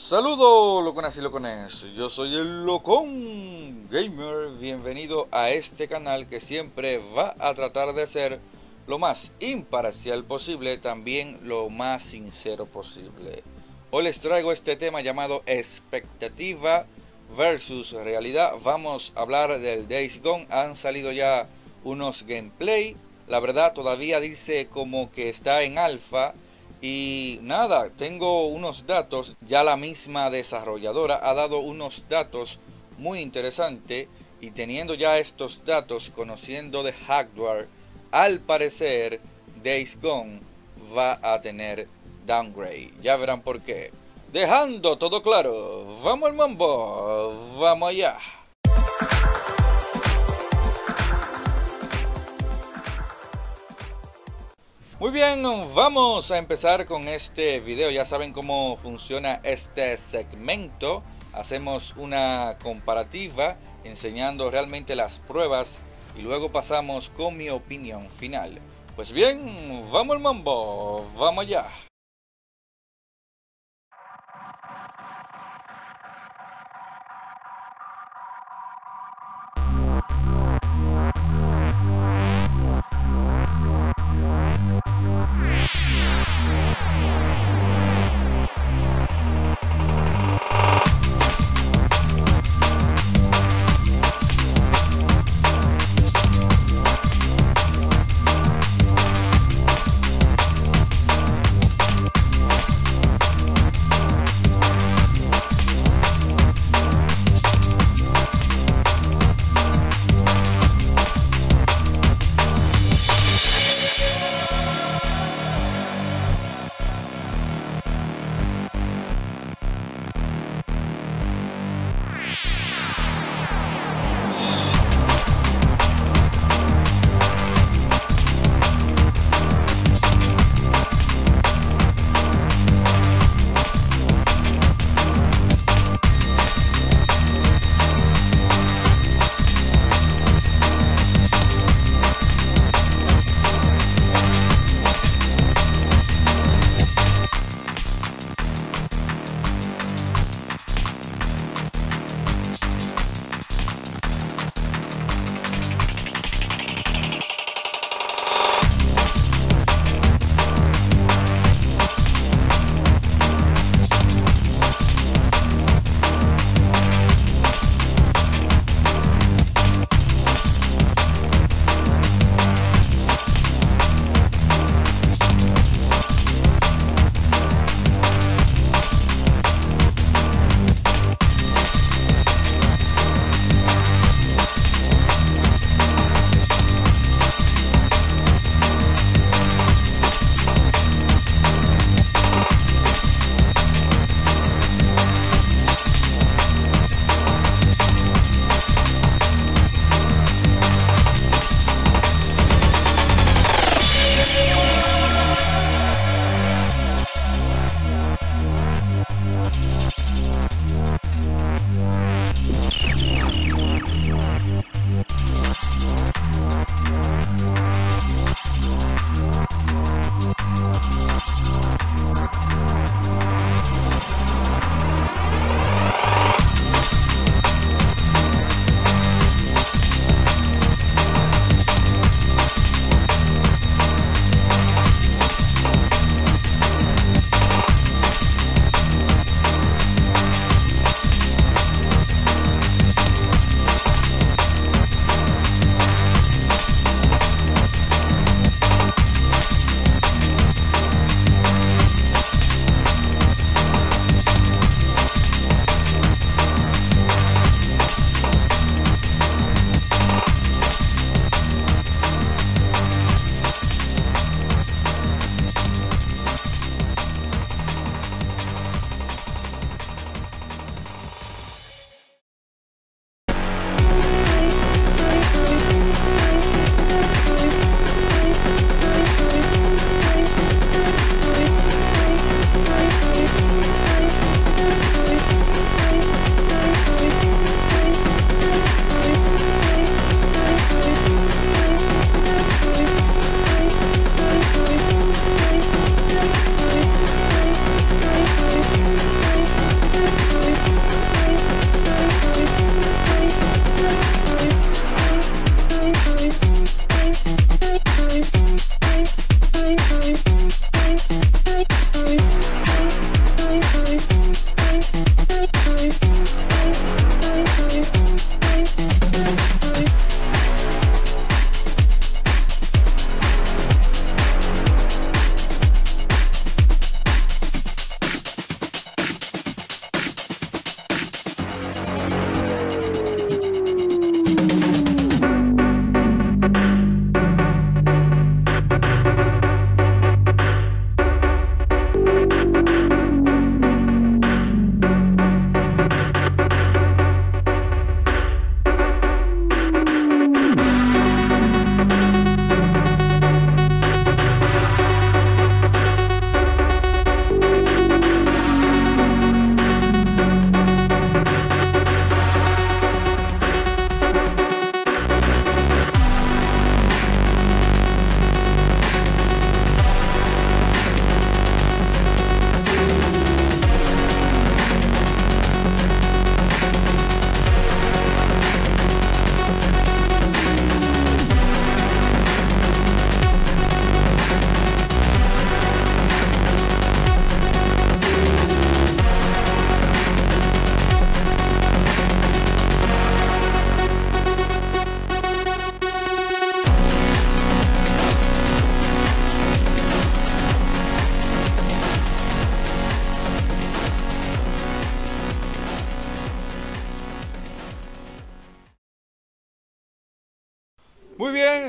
Saludos loconas y locones, yo soy el Locón Gamer, bienvenido a este canal que siempre va a tratar de ser lo más imparcial posible, también lo más sincero posible. Hoy les traigo este tema llamado expectativa versus realidad. Vamos a hablar del Days Gone. Han salido ya unos gameplay, la verdad todavía dice como que está en alfa. Y nada, tengo unos datos, ya la misma desarrolladora ha dado unos datos muy interesantes y teniendo ya estos datos, conociendo de hardware, al parecer Days Gone va a tener downgrade. Ya verán por qué. Dejando todo claro, vamos al mambo, vamos allá. Muy bien, vamos a empezar con este video. Ya saben cómo funciona este segmento. Hacemos una comparativa enseñando realmente las pruebas y luego pasamos con mi opinión final. Pues bien, vamos al mambo, vamos allá.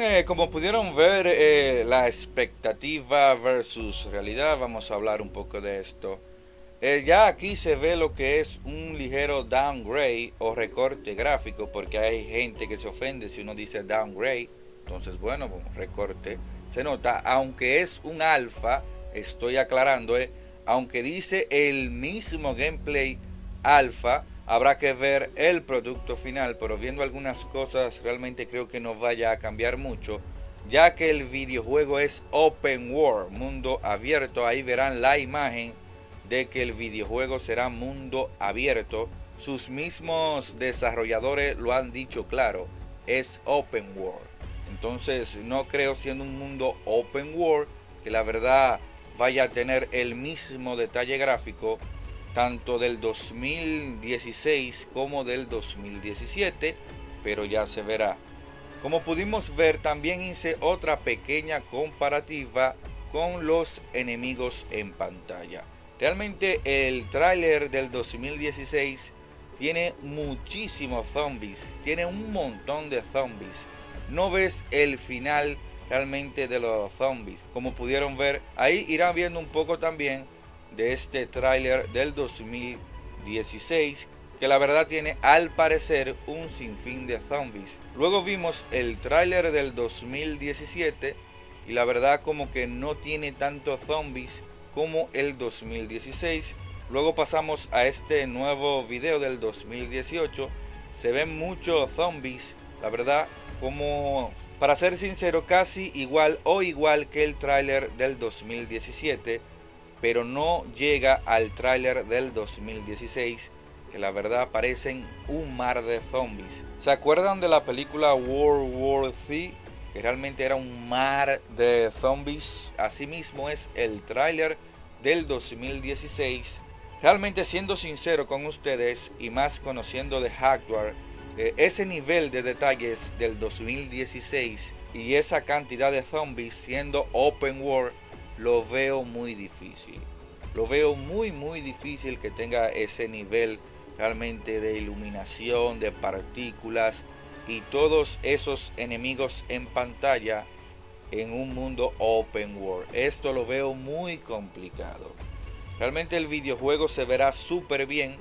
Bien, como pudieron ver, la expectativa versus realidad, vamos a hablar un poco de esto. Ya aquí se ve lo que es un ligero downgrade o recorte gráfico, porque hay gente que se ofende si uno dice downgrade. Entonces, bueno, recorte. Se nota, aunque es un alfa, estoy aclarando, aunque dice el mismo gameplay alfa, habrá que ver el producto final, pero viendo algunas cosas realmente creo que no vaya a cambiar mucho, ya que el videojuego es open world, mundo abierto. Ahí verán la imagen de que el videojuego será mundo abierto. Sus mismos desarrolladores lo han dicho claro, es open world. Entonces no creo, siendo un mundo open world, que la verdad vaya a tener el mismo detalle gráfico tanto del 2016 como del 2017, pero ya se verá. Como pudimos ver, también hice otra pequeña comparativa con los enemigos en pantalla. Realmente el tráiler del 2016 tiene muchísimos zombies, tiene un montón de zombies. No ves el final realmente de los zombies. Como pudieron ver, ahí irán viendo un poco también de este tráiler del 2016, que la verdad tiene al parecer un sinfín de zombies. Luego vimos el tráiler del 2017 y la verdad como que no tiene tantos zombies como el 2016. Luego pasamos a este nuevo video del 2018. Se ven muchos zombies, la verdad, como para ser sincero, casi igual o igual que el tráiler del 2017, pero no llega al tráiler del 2016, que la verdad parecen un mar de zombies. ¿Se acuerdan de la película World War Z? Que realmente era un mar de zombies. Asimismo es el tráiler del 2016. Realmente, siendo sincero con ustedes y más conociendo de Hardware, ese nivel de detalles del 2016 y esa cantidad de zombies siendo open world, lo veo muy difícil. Lo veo muy difícil que tenga ese nivel realmente de iluminación, de partículas y todos esos enemigos en pantalla en un mundo open world. Esto lo veo muy complicado. Realmente el videojuego se verá súper bien,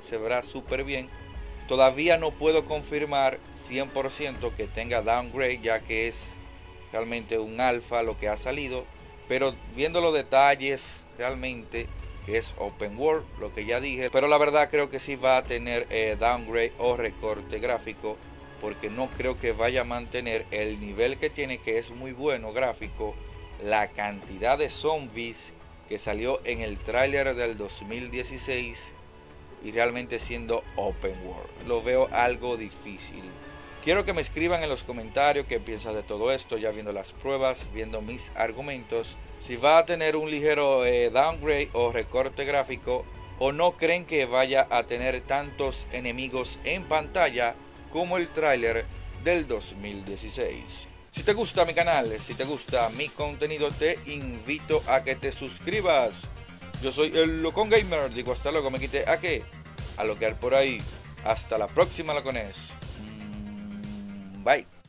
Todavía no puedo confirmar 100% que tenga downgrade, ya que es realmente un alfa lo que ha salido, pero viendo los detalles realmente que es open world, lo que ya dije, pero la verdad creo que sí va a tener downgrade o recorte gráfico, porque no creo que vaya a mantener el nivel que tiene, que es muy bueno gráfico, la cantidad de zombies que salió en el tráiler del 2016 y realmente siendo open world. Lo veo algo difícil. Quiero que me escriban en los comentarios qué piensan de todo esto, ya viendo las pruebas, viendo mis argumentos, si va a tener un ligero downgrade o recorte gráfico, o no creen que vaya a tener tantos enemigos en pantalla como el tráiler del 2016. Si te gusta mi canal, si te gusta mi contenido, te invito a que te suscribas. Yo soy el Locón Gamer, digo hasta luego, me quité a qué, a loquear por ahí. Hasta la próxima, locones. Bye.